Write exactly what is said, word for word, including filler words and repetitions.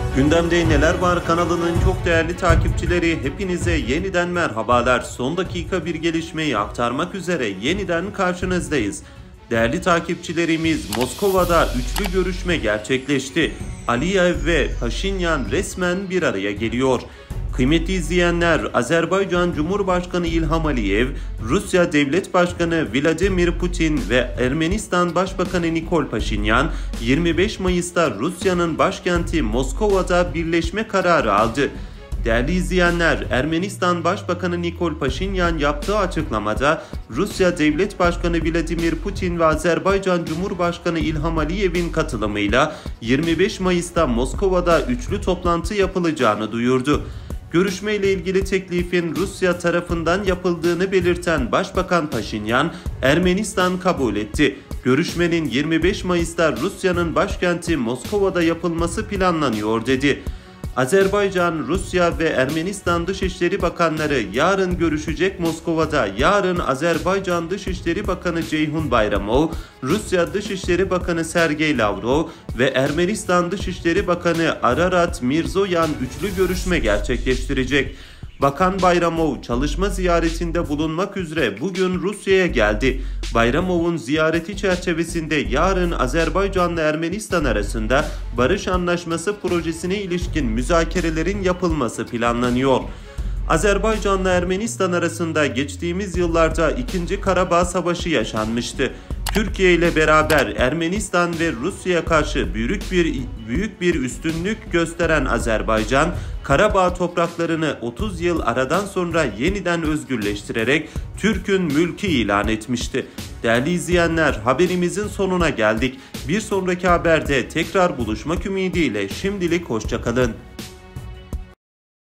Gündemde Neler Var kanalının çok değerli takipçileri, hepinize yeniden merhabalar. Son dakika bir gelişmeyi aktarmak üzere yeniden karşınızdayız. Değerli takipçilerimiz, Moskova'da üçlü görüşme gerçekleşti. Aliyev ve Paşinyan resmen bir araya geliyor. Kıymetli izleyenler, Azerbaycan Cumhurbaşkanı İlham Aliyev, Rusya Devlet Başkanı Vladimir Putin ve Ermenistan Başbakanı Nikol Paşinyan yirmi beş Mayıs'ta Rusya'nın başkenti Moskova'da birleşme kararı aldı. Değerli izleyenler, Ermenistan Başbakanı Nikol Paşinyan yaptığı açıklamada Rusya Devlet Başkanı Vladimir Putin ve Azerbaycan Cumhurbaşkanı İlham Aliyev'in katılımıyla yirmi beş Mayıs'ta Moskova'da üçlü toplantı yapılacağını duyurdu. Görüşmeyle ilgili teklifin Rusya tarafından yapıldığını belirten Başbakan Paşinyan, Ermenistan kabul etti. Görüşmenin yirmi beş Mayıs'ta Rusya'nın başkenti Moskova'da yapılması planlanıyor dedi. Azerbaycan, Rusya ve Ermenistan Dışişleri Bakanları yarın görüşecek Moskova'da. Yarın Azerbaycan Dışişleri Bakanı Ceyhun Bayramov, Rusya Dışişleri Bakanı Sergey Lavrov ve Ermenistan Dışişleri Bakanı Ararat Mirzoyan üçlü görüşme gerçekleştirecek. Bakan Bayramov çalışma ziyaretinde bulunmak üzere bugün Rusya'ya geldi. Bayramov'un ziyareti çerçevesinde yarın Azerbaycan'la Ermenistan arasında barış anlaşması projesine ilişkin müzakerelerin yapılması planlanıyor. Azerbaycan'la Ermenistan arasında geçtiğimiz yıllarda ikinci. Karabağ Savaşı yaşanmıştı. Türkiye ile beraber Ermenistan ve Rusya'ya karşı büyük bir büyük bir üstünlük gösteren Azerbaycan, Karabağ topraklarını otuz yıl aradan sonra yeniden özgürleştirerek Türk'ün mülkü ilan etmişti. Değerli izleyenler, haberimizin sonuna geldik. Bir sonraki haberde tekrar buluşmak ümidiyle şimdilik hoşça kalın.